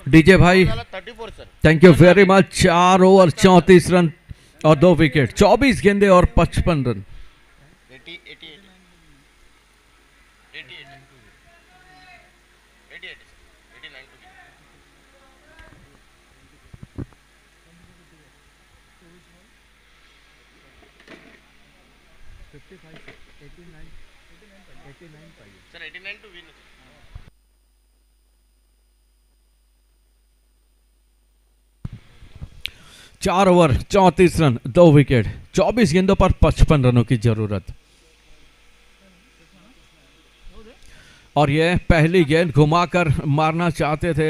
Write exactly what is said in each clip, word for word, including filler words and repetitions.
DJ भाई thank you very much. चार over चौंतीस रन और दो विकेट, चौबीस गेंदे और पचपन रन। चार ओवर चौंतीस रन दो विकेट, चौबीस गेंदों पर पचपन रनों की जरूरत। और ये पहली गेंद घुमाकर मारना चाहते थे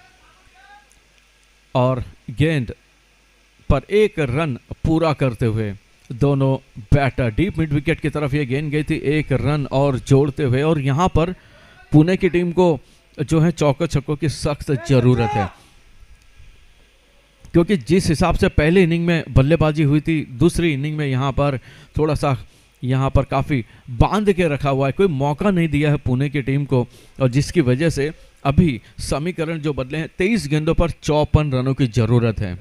और गेंद पर एक रन पूरा करते हुए दोनों बैटर डीप मिड विकेट की तरफ ये गेंद गई थी, एक रन और जोड़ते हुए। और यहां पर पुणे की टीम को जो है चौके छक्कों की सख्त जरूरत है, क्योंकि जिस हिसाब से पहले इनिंग में बल्लेबाजी हुई थी, दूसरी इनिंग में यहाँ पर थोड़ा सा यहाँ पर काफ़ी बांध के रखा हुआ है, कोई मौका नहीं दिया है पुणे की टीम को, और जिसकी वजह से अभी समीकरण जो बदले हैं, तेईस गेंदों पर चौपन रनों की जरूरत है।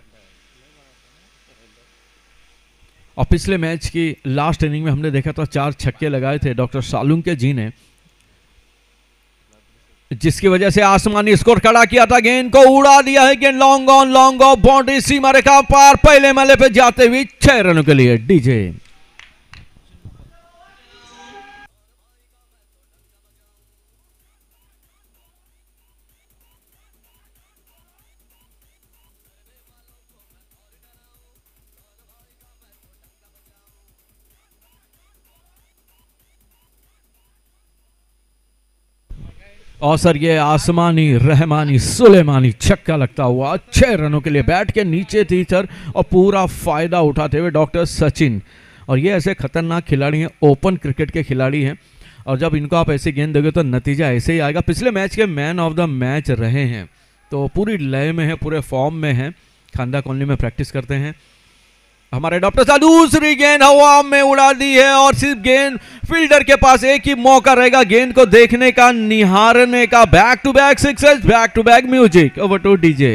और पिछले मैच की लास्ट इनिंग में हमने देखा था चार छक्के लगाए थे डॉक्टर सालुंके जी ने, जिसकी वजह से आसमानी स्कोर खड़ा किया था। गेंद को उड़ा दिया है, गेंद long on long off, boundary सीमा रेखा पार, पहले मल्ले पे जाते हुए छह रनों के लिए डीजे। और सर ये आसमानी रहमानी सुलेमानी छक्का लगता हुआ छह रनों के लिए बैट के नीचे थी सर, और पूरा फायदा उठाते हुए डॉक्टर सचिन। और ये ऐसे खतरनाक खिलाड़ी हैं, ओपन क्रिकेट के खिलाड़ी हैं, और जब इनको आप ऐसी गेंद दोगे तो नतीजा ऐसे ही आएगा। पिछले मैच के मैन ऑफ द मैच रहे हैं, तो पूरी लय में है, पूरे फॉर्म में है, खांदा कॉलोनी में प्रैक्टिस करते हैं हमारे डॉक्टर साहब। दूसरी गेंद हवा में उड़ा दी है, और सिर्फ गेंद फील्डर के पास एक ही मौका रहेगा गेंद को देखने का, निहारने का। Back to back sixes, back to back music. Over to DJ.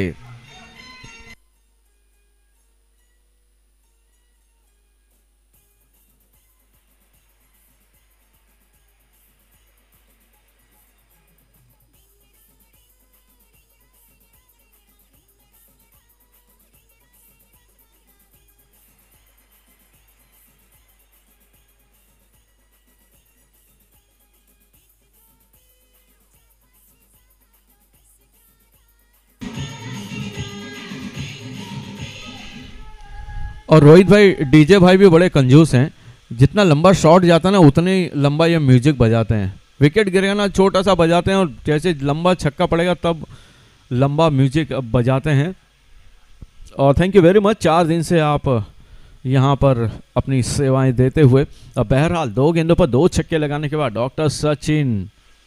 और रोहित भाई, डीजे भाई भी बड़े कंजूस हैं, जितना लंबा शॉट जाता है ना उतने ही लंबा ये म्यूजिक बजाते हैं। विकेट गिरेगा ना छोटा सा बजाते हैं, और जैसे लंबा छक्का पड़ेगा तब लंबा म्यूजिक बजाते हैं। और थैंक यू वेरी मच, चार दिन से आप यहाँ पर अपनी सेवाएं देते हुए। और बहरहाल दो गेंदों पर दो छक्के लगाने के बाद डॉक्टर सचिन,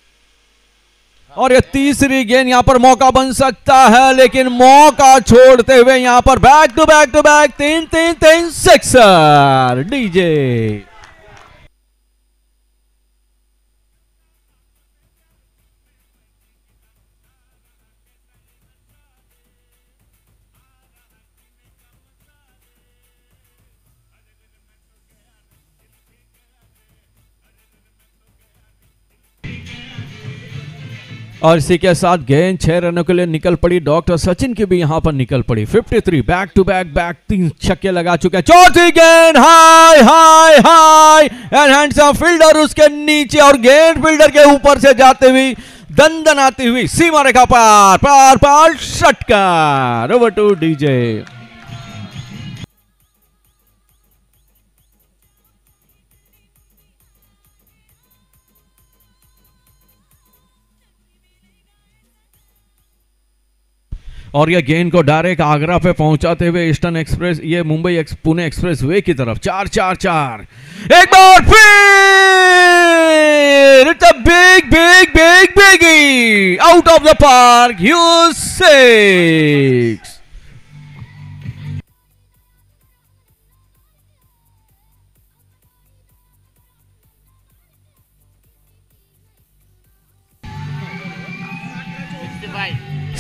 और ये तीसरी गेंद यहां पर मौका बन सकता है, लेकिन मौका छोड़ते हुए यहां पर back to back to back तीन तीन तीन सिक्सर डीजे। और इसी के साथ गेंद छह रनों के लिए निकल पड़ी, डॉक्टर सचिन की भी यहां पर निकल पड़ी। तिरेपन बैक टू बैक बैक तीन छक्के लगा चुके हैं। चौथी गेंद high high high and handsome fielder उसके नीचे, और गेंद फील्डर के ऊपर से जाते हुए दंदन आती हुई सीमा रेखा पार पार पार षटकार। Over to DJ. और यह गेंद को डायरेक्ट आगरा पे पहुंचाते हुए ईस्टर्न एक्सप्रेस, ये Mumbai ex, Pune expressway की तरफ। चार चार चार, एक बार फिर it's a big big big biggie out of the park, huge six.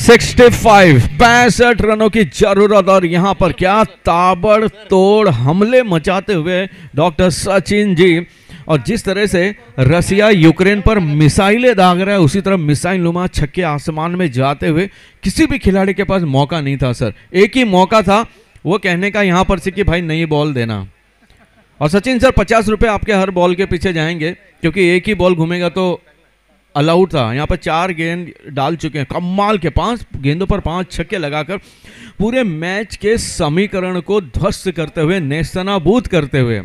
पैंसठ पैंसठ रनों की जरूरत और यहां पर क्या ताबड़तोड़ हमले मचाते हुए डॉक्टर सचिन जी। और जिस तरह से रसिया यूक्रेन पर मिसाइलें दाग रहा है, उसी तरह मिसाइल नुमा छक्के आसमान में जाते हुए किसी भी खिलाड़ी के पास मौका नहीं था सर। एक ही मौका था वो कहने का यहां पर से कि भाई नई बॉल देना। और सचिन सर पचास रुपए आपके हर बॉल के पीछे जाएंगे, क्योंकि एक ही बॉल घूमेगा तो अलाउड था। यहाँ पर चार गेंद डाल चुके हैं, कमाल के पांच गेंदों पर पांच छक्के लगाकर पूरे मैच के समीकरण को ध्वस्त करते हुए, नेस्तनाबूद करते हुए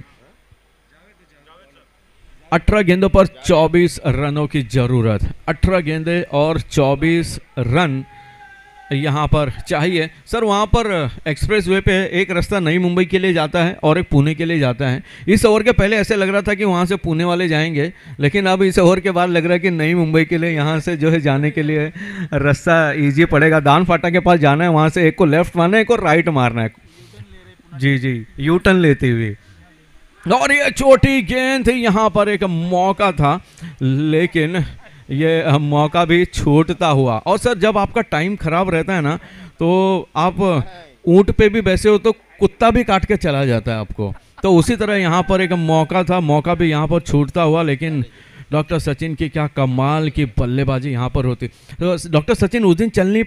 अठारह गेंदों पर चौबीस रनों की जरूरत। अठारह गेंदे और चौबीस रन यहाँ पर चाहिए सर। वहाँ पर एक्सप्रेस वे पे एक रास्ता नई मुंबई के लिए जाता है और एक पुणे के लिए जाता है। इस ओवर के पहले ऐसे लग रहा था कि वहाँ से पुणे वाले जाएंगे, लेकिन अब इस ओवर के बाद लग रहा है कि नई मुंबई के लिए यहाँ से जो है जाने के लिए रास्ता ईजी पड़ेगा। दान फाटा के पास जाना है, वहाँ से एक को लेफ्ट मारना है, एक को राइट मारना है। जी जी, यू टर्न लेते हुए। और ये छोटी गेंद थी, यहाँ पर एक मौका था, लेकिन ये मौका भी छूटता हुआ। और सर जब आपका टाइम खराब रहता है ना, तो आप ऊंट पे भी बैसे हो तो कुत्ता भी काट के चला जाता है आपको। तो उसी तरह यहाँ पर एक मौका था, मौका भी यहाँ पर छूटता हुआ। लेकिन डॉक्टर सचिन की क्या कमाल की बल्लेबाजी यहाँ पर होती। तो डॉक्टर सचिन उस दिन चल नहीं